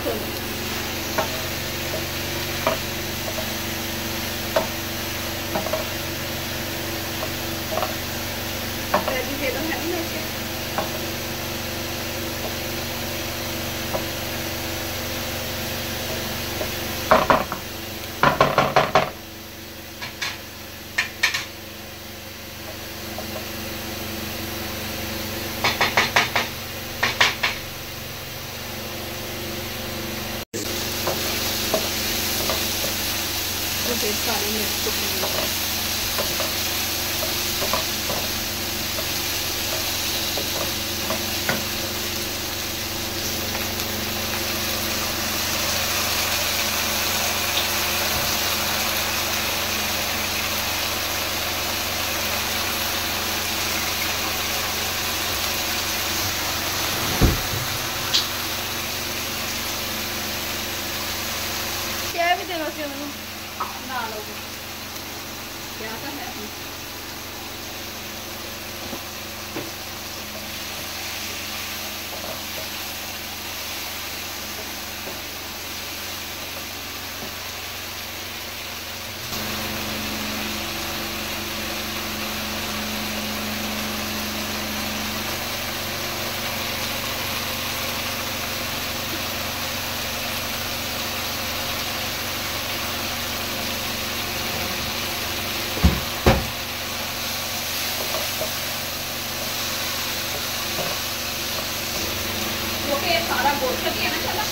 फिर सारे मिर्च को क्या भी देना चाहिए मैंने ना लोगे क्या है सारा गोश्त है ना चला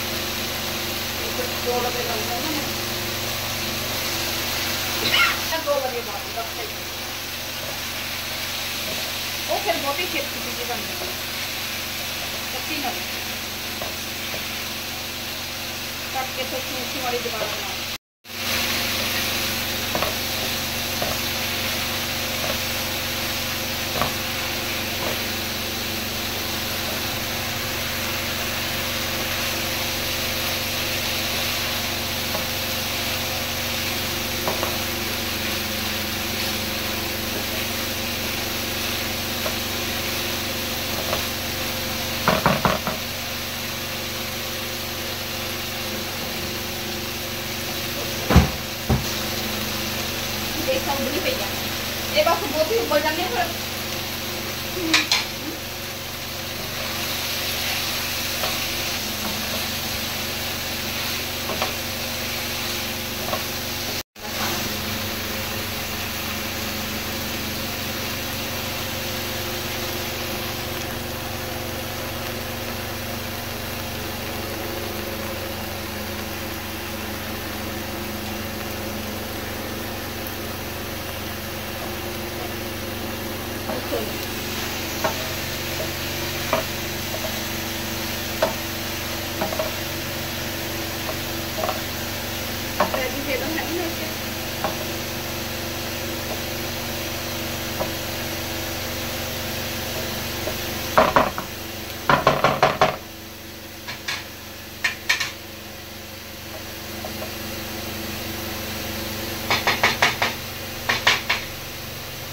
दो डब्बे लगते हैं ना 2 बजे बाद वो फिर बहुत ही खेती चीजें बन जाती कच्ची ना कट के तो सूखी वाली दोबारा बना उबली पई है ये बस बहुत ही उबल जाने पर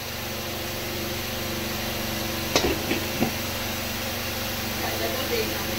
देखना